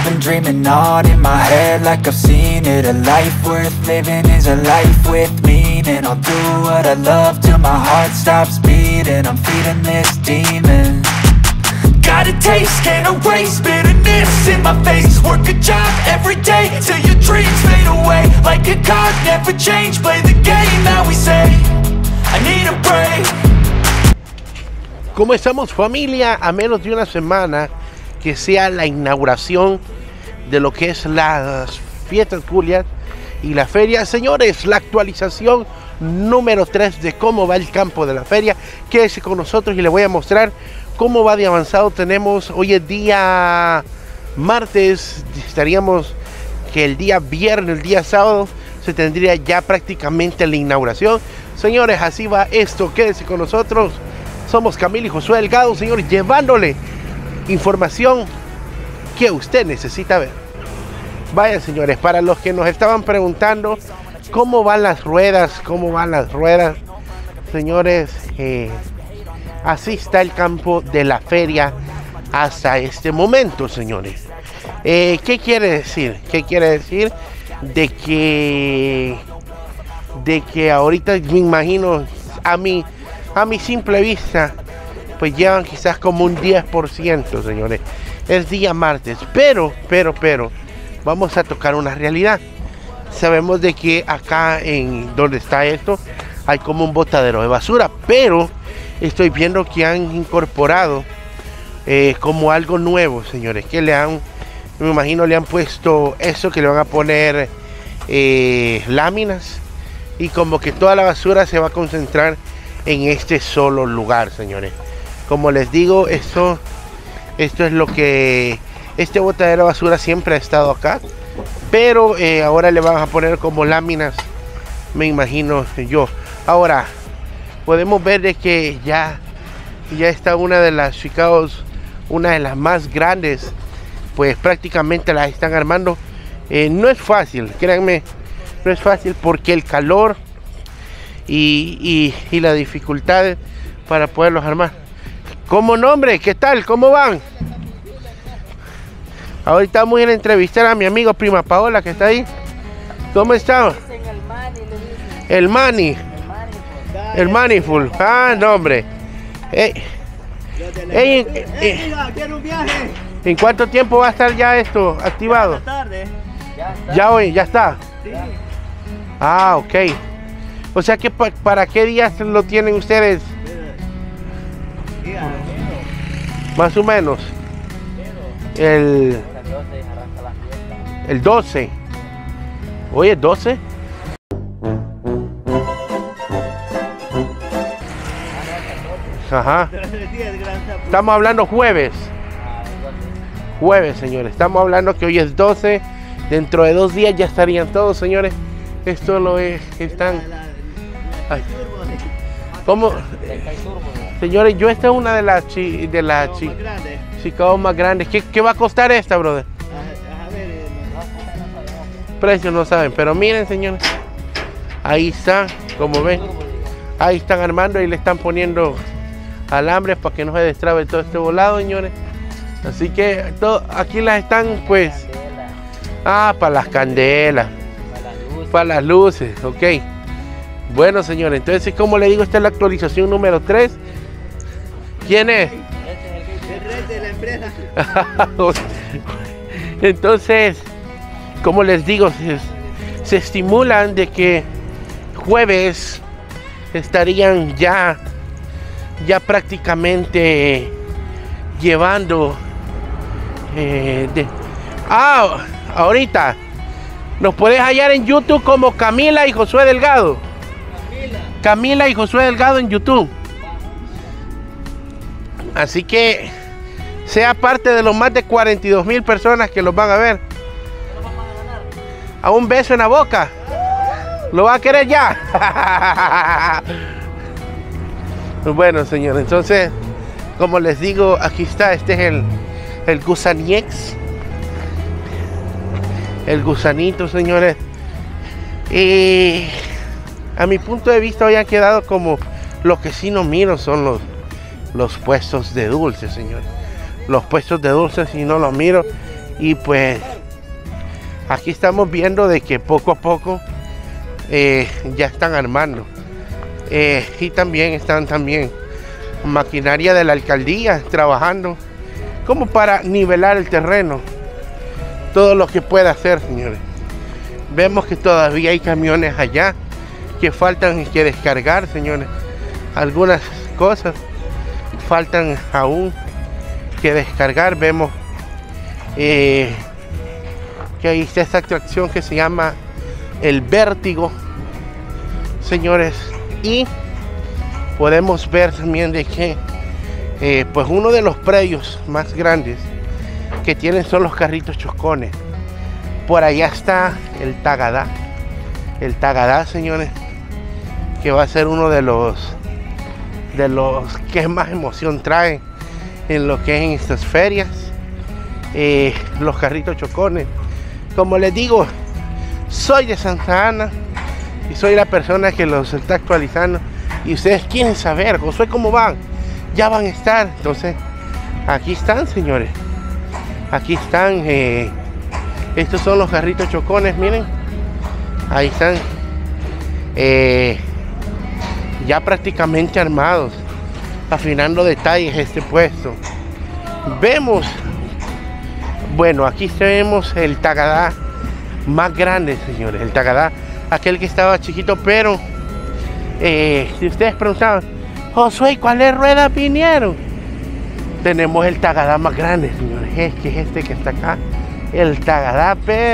been dreaming on in my head like I've seen it. A life worth living is a life with meaning. I'll do what I love till my heart stops beating. I'm feeding this demon. Got a taste, can't erase bitterness in my face. Work a job every day till your dreams fade away. Like a card, never change, play the game that we say. I need a break. ¿Cómo estamos, familia? A menos de una semana que sea la inauguración de lo que es las fiestas Julias y la feria. Señores, la actualización número 3 de cómo va el campo de la feria. Quédese con nosotros y les voy a mostrar cómo va de avanzado. Tenemos hoy el día martes, estaríamos que el día viernes, el día sábado se tendría ya prácticamente la inauguración. Señores, así va esto, quédese con nosotros. Somos Camila y Josué Delgado, señores, llevándole información que usted necesita ver. Vaya, señores, para los que nos estaban preguntando cómo van las ruedas, señores, así está el campo de la feria hasta este momento, señores. ¿Qué quiere decir? ¿Qué quiere decir? De que ahorita me imagino, a mi simple vista, pues llevan quizás como un 10%, señores. Es día martes, pero vamos a tocar una realidad. Sabemos de que acá en donde está esto hay como un botadero de basura, pero estoy viendo que han incorporado como algo nuevo, señores, que me imagino le han puesto eso, que le van a poner láminas, y como que toda la basura se va a concentrar en este solo lugar, señores. Como les digo, esto es lo que este botadero de basura siempre ha estado acá, pero ahora le van a poner como láminas, me imagino yo. Ahora podemos ver de que ya está una de las Chicago's, una de las más grandes, pues prácticamente las están armando. No es fácil, créanme, no es fácil, porque el calor y la dificultad para poderlos armar. ¿Cómo nombre? ¿Qué tal? ¿Cómo van? Ahorita vamos a ir a entrevistar a mi amigo Prima Paola, que está ahí. ¿Cómo está? El Manny. El Maniful. Ah, no, hombre. ¿En cuánto tiempo va a estar ya esto activado? Esta tarde. Ya hoy, ya está. Sí. Ah, ok. O sea que ¿para qué días lo tienen ustedes? Más o menos. El 12. Hoy es 12. Ajá. Estamos hablando jueves. Jueves, señores. Estamos hablando que hoy es 12. Dentro de 2 días ya estarían todos, señores. Esto lo es. Están. Ay. ¿Cómo? Señores, yo esta es una de las Chicago más grandes. ¿Qué va a costar esta, brother? Precios no saben, pero miren, señores. Ahí está, como ven. Ahí están armando y le están poniendo alambres para que no se destrabe todo este volado, señores. Así que aquí las están, pues. Para las candelas. Para las luces, ok. Bueno, señores, entonces, como le digo, esta es la actualización número 3. ¿Quién es? El rey de la empresa. Entonces, como les digo, se estimulan de que jueves estarían ya prácticamente llevando ahorita nos puedes hallar en YouTube como Camila y Josué Delgado. Camila y Josué Delgado en YouTube. Así que sea parte de los más de 42,000 personas que los van a ver. A un beso en la boca. ¿Lo va a querer ya? Bueno, señor, entonces, como les digo, aquí está, este es el gusaniex. El gusanito, señores. Y a mi punto de vista hoy han quedado como lo que sí no miro son los puestos de dulces, señores. Los puestos de dulces, si no los miro, Y pues aquí estamos viendo de que poco a poco ya están armando. Y también están maquinaria de la alcaldía trabajando como para nivelar el terreno, todo lo que pueda hacer, señores. Vemos que todavía hay camiones allá que faltan que descargar, señores. Algunas cosas faltan aún que descargar. Vemos que ahí está esta atracción que se llama el Vértigo, señores. Y podemos ver también de que pues uno de los predios más grandes que tienen son los carritos chocones. Por allá está el Tagadá, señores, que va a ser uno de los que más emoción trae en lo que es en estas ferias. Los carritos chocones, como les digo, soy de Santa Ana y soy la persona que los está actualizando. Y ustedes quieren saber, Josué, ¿cómo van? Ya van a estar. Entonces, aquí están, señores. Aquí están. Estos son los carritos chocones, miren. Ahí están. Ya prácticamente armados. Afinando detalles este puesto. Vemos. Bueno, aquí vemos el Tagadá más grande, señores. El Tagadá, aquel que estaba chiquito, pero si ustedes preguntaban, Josué, ¿cuáles ruedas vinieron? Tenemos el Tagadá más grande, señores. Es que es este que está acá. El Tagadá,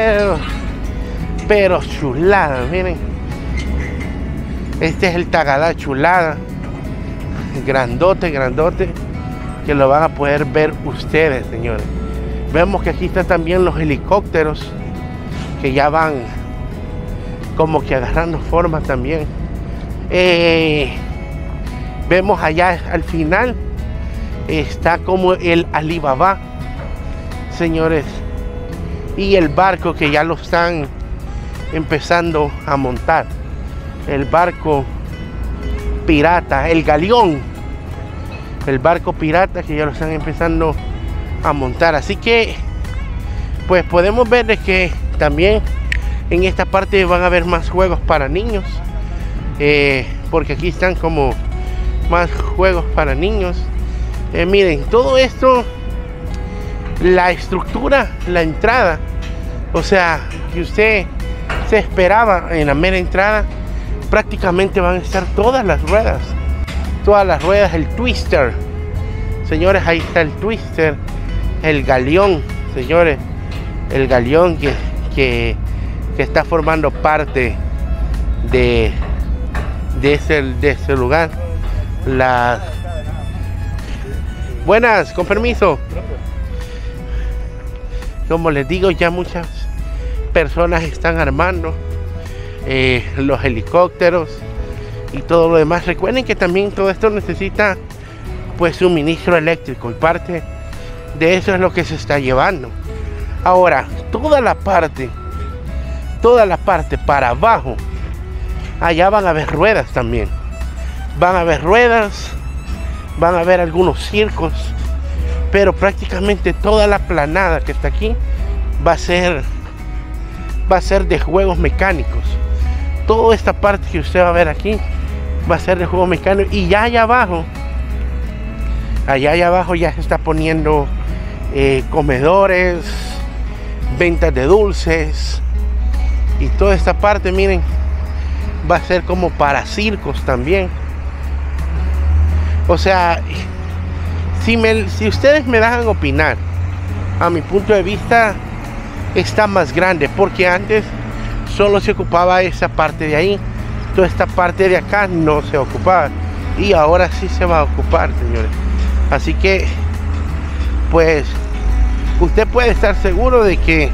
pero chulada, miren. Este es el Tagadá chulada. Grandote, que lo van a poder ver ustedes, señores. Vemos que aquí están también los helicópteros que ya van como que agarrando forma también. Vemos allá al final está como el Alibaba, señores, y el barco que ya lo están empezando a montar, el barco pirata, el galeón, el barco pirata que ya lo están empezando a montar. Así que pues podemos ver de que también en esta parte van a haber más juegos para niños, porque aquí están como más juegos para niños. Miren, todo esto, la estructura, la entrada, o sea, que usted se esperaba en la mera entrada, prácticamente van a estar todas las ruedas, el twister, señores. Ahí está el twister, el galeón, señores, el galeón que está formando parte de ese lugar. Buenas, con permiso. Como les digo, ya muchas personas están armando los helicópteros y todo lo demás. Recuerden que también todo esto necesita pues suministro eléctrico, y parte de eso es lo que se está llevando. Ahora, toda la parte para abajo, allá van a haber ruedas también. Van a haber ruedas, van a haber algunos circos, pero prácticamente toda la planada que está aquí va a ser de juegos mecánicos. Toda esta parte que usted va a ver aquí va a ser de juegos mecánicos. Y ya allá abajo ya se está poniendo comedores, ventas de dulces, y toda esta parte, miren, va a ser como para circos también. O sea, si ustedes me dejan opinar, a mi punto de vista está más grande, porque antes solo se ocupaba esa parte de ahí, toda esta parte de acá no se ocupaba, y ahora sí se va a ocupar, señores. Así que pues usted puede estar seguro de que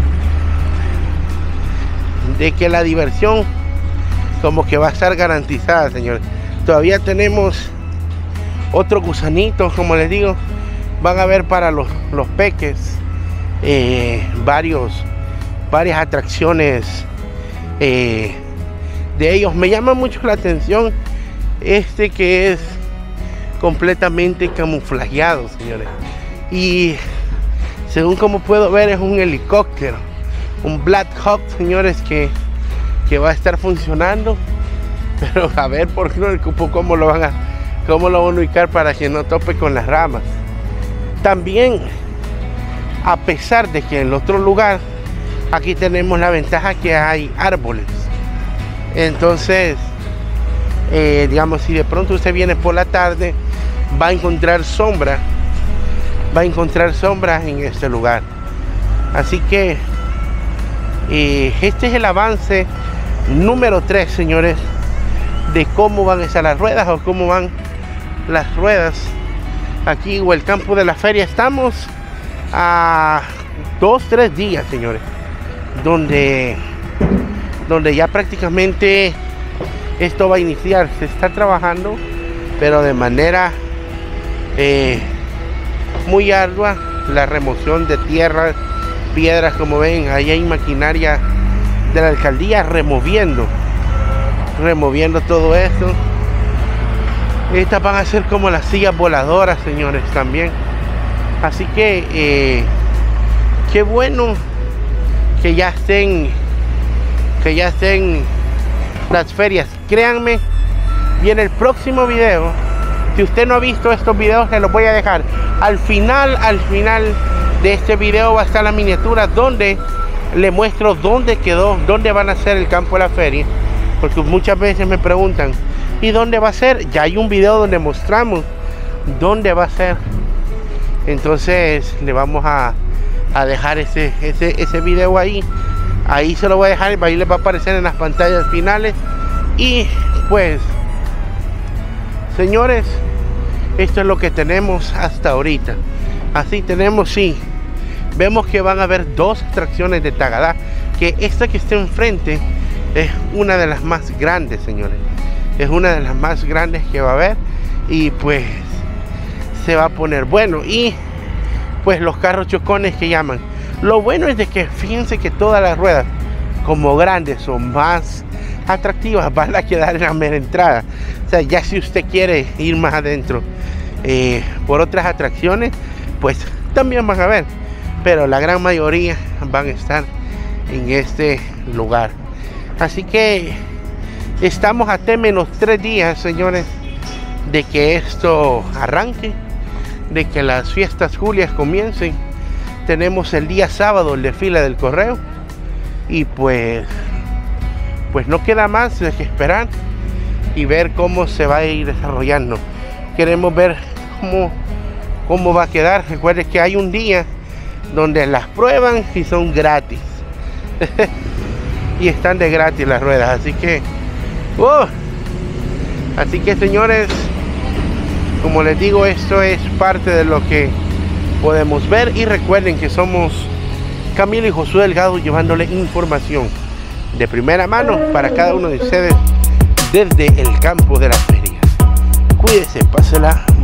la diversión como que va a estar garantizada, señores. Todavía tenemos otros gusanitos, como les digo, van a ver para los peques varias atracciones de ellos. Me llama mucho la atención este que es completamente camuflajeado, señores, y Según como puedo ver, es un helicóptero, un Black Hawk, señores, que va a estar funcionando. Pero a ver cómo lo van a ubicar para que no tope con las ramas. También, a pesar de que en el otro lugar, aquí tenemos la ventaja que hay árboles. Entonces, digamos, si de pronto usted viene por la tarde, va a encontrar sombra. Va a encontrar sombras en este lugar. Así que este es el avance número 3, señores, de cómo van a estar las ruedas o cómo van las ruedas aquí o el campo de la feria. Estamos a 2-3 días, señores, donde ya prácticamente esto va a iniciar. Se está trabajando, pero de manera muy ardua, la remoción de tierra, piedras. Como ven, ahí hay maquinaria de la alcaldía removiendo todo esto. Estas van a ser como las sillas voladoras, señores, también. Así que qué bueno que ya estén las ferias. Créanme, viene el próximo video. Si usted no ha visto estos videos, se los voy a dejar al final de este video. Va a estar la miniatura donde le muestro dónde quedó, dónde van a ser el campo de la feria, porque muchas veces me preguntan, ¿y dónde va a ser? Ya hay un video donde mostramos dónde va a ser. Entonces le vamos a dejar ese video ahí se lo voy a dejar, ahí les va a aparecer en las pantallas finales. Y pues, señores, esto es lo que tenemos hasta ahorita. Así tenemos, sí, vemos que van a haber 2 atracciones de Tagadá, que esta que está enfrente es una de las más grandes, señores. Es una de las más grandes que va a haber. Y pues se va a poner bueno. Y pues los carros chocones que llaman. Lo bueno es de que fíjense que todas las ruedas, como grandes, son más atractivas, van a quedar en la mera entrada. O sea, ya si usted quiere ir más adentro por otras atracciones, pues también van a ver, pero la gran mayoría van a estar en este lugar. Así que estamos a T-3 días, señores, de que esto arranque, de que las fiestas julias comiencen. Tenemos el día sábado el desfile del correo y pues no queda más que esperar y ver cómo se va a ir desarrollando. Queremos ver cómo va a quedar. Recuerden que hay un día donde las prueban y son gratis y están de gratis las ruedas. Así que señores, como les digo, esto es parte de lo que podemos ver. Y recuerden que somos Camilo y Josué Delgado, llevándole información de primera mano para cada uno de ustedes desde el campo de las ferias. Cuídese, pásela